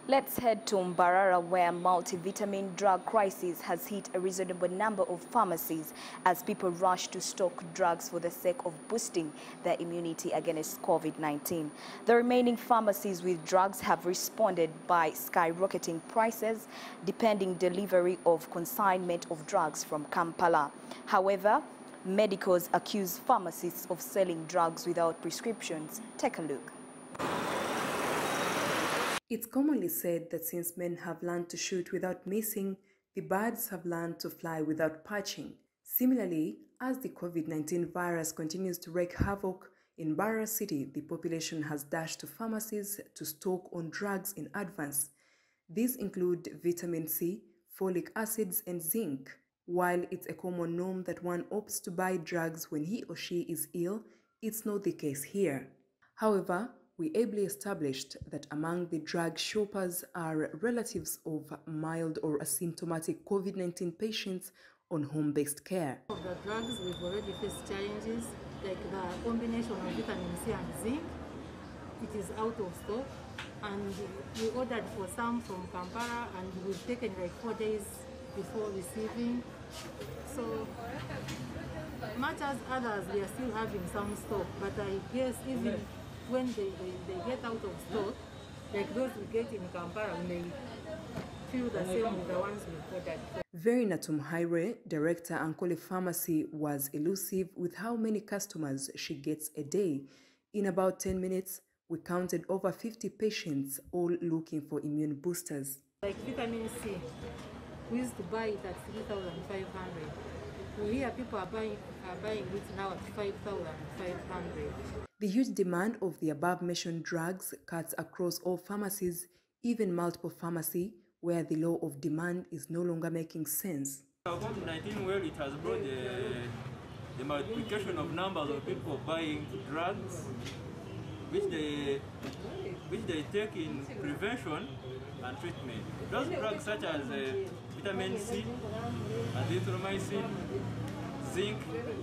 Let's head to Mbarara, where multivitamin drug crisis has hit a reasonable number of pharmacies as people rush to stock drugs for the sake of boosting their immunity against COVID-19. The remaining pharmacies with drugs have responded by skyrocketing prices, depending delivery of consignment of drugs from Kampala. However, medicals accuse pharmacists of selling drugs without prescriptions. Take a look. It's commonly said that since men have learned to shoot without missing, the birds have learned to fly without perching. Similarly, as the COVID-19 virus continues to wreak havoc in Mbarara City, the population has dashed to pharmacies to stock on drugs in advance. These include vitamin C, folic acids, and zinc. While it's a common norm that one opts to buy drugs when he or she is ill, it's not the case here. However, we ably established that among the drug shoppers are relatives of mild or asymptomatic COVID-19 patients on home-based care. Of the drugs, we've already faced challenges like the combination of vitamin C and zinc. It is out of stock, and we ordered for some from Kampala, and we've taken like 4 days before receiving. So much as others, we are still having some stock, but I guess even when they get out of stock, like those we get in Kampala, we may feel the same with the ones we ordered. Verina Tumhaire, director Ankole Pharmacy, was elusive with how many customers she gets a day. In about 10 minutes, we counted over 50 patients, all looking for immune boosters. Like vitamin C, we used to buy it at 3,500. We hear people are buying it now at 5,500. The huge demand of the above-mentioned drugs cuts across all pharmacies, even multiple pharmacy, where the law of demand is no longer making sense. COVID-19, well, it has brought the multiplication of numbers of people buying drugs, which they take in prevention and treatment. Those drugs such as vitamin C, azithromycin, zinc.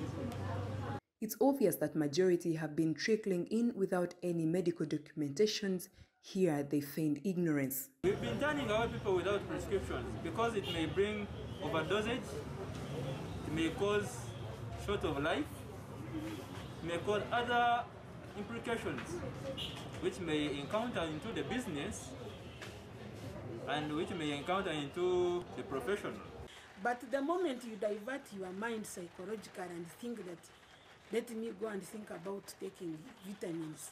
It's obvious that majority have been trickling in without any medical documentations. Here they feign ignorance. We've been turning away people without prescriptions because it may bring overdosage, it may cause short of life, it may cause other implications which may encounter into the business and which may encounter into the profession. But the moment you divert your mind psychologically and think that, let me go and think about taking vitamin C,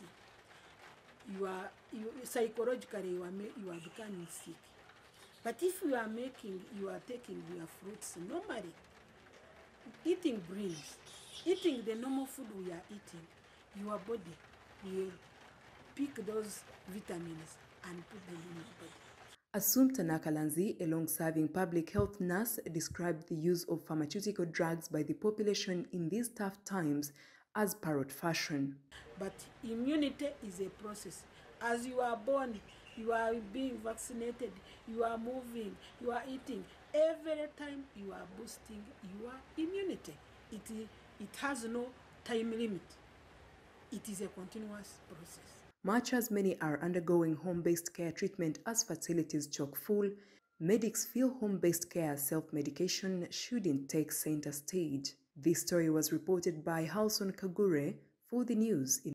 psychologically you are becoming sick. But if you are taking your fruits normally, eating greens, eating the normal food we are eating, your body will pick those vitamins and put them in your body. Assumpta Nakalanzi, a long-serving public health nurse, described the use of pharmaceutical drugs by the population in these tough times as parrot fashion. But immunity is a process. As you are born, you are being vaccinated, you are moving, you are eating. Every time you are boosting your immunity. It has no time limit. It is a continuous process. Much as many are undergoing home-based care treatment as facilities chock full, medics feel home-based care self-medication shouldn't take center stage. This story was reported by Halson Kagure for the news.